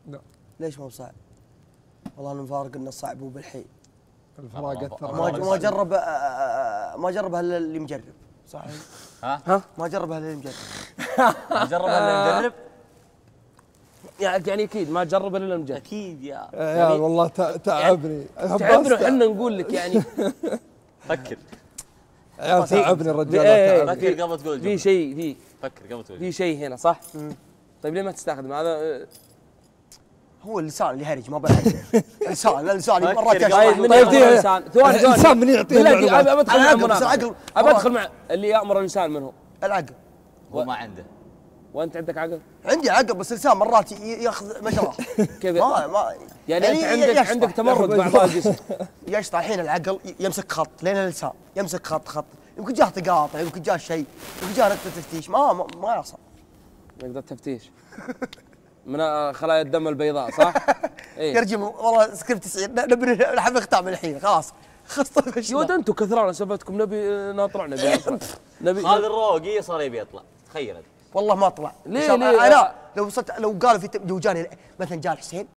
لا. ليش ما هو صعب؟ والله المفارق انه صعب وبالحيل. الفراق اثر. ما جربها الا اللي مجرب. صحيح. ها؟ ما جربها الا اللي مجرب. نجربها اللي نجرب؟ يعني اكيد ما تجرب الا المجرب. اكيد يا يا والله تعبني. تعبنا احنا نقول لك يعني. فكر. يا تعبني الرجال. فكر قبل تقول في شيء فكر قبل تقول في شيء هنا صح؟ طيب ليه ما تستخدم هذا؟ هو اللسان اللي هرج ما بعد. اللسان مرات طيب من يامر الانسان؟ ثواني الانسان من يعطيه ابى ادخل مع العقل. المناقشه. ابى ادخل مع اللي يامر الانسان من هو؟ العقل. هو ما عنده. وانت عندك عقل؟ عندي عقل بس اللسان مرات ياخذ مجراه. كيف؟ ما يعني انت عندك تمرد باعضاء الجسم. يشطح الحين العقل يمسك خط لين اللسان يمسك خط يمكن جاه تقاطع يمكن جاه شيء يمكن جاه نقطه تفتيش ما يصل. نقطه تفتيش من خلايا الدم البيضاء صح؟ إيه؟ يرجم والله سكريبت 90 نبي نحب نختام الحين خلاص خلصت. يود انتم كثران سالفتكم نبي نطلع نبي هذا الروقي صار يبي يطلع تخيل. والله ما طلع. ليه انا لو قالوا في جاني مثلا جاء الحسين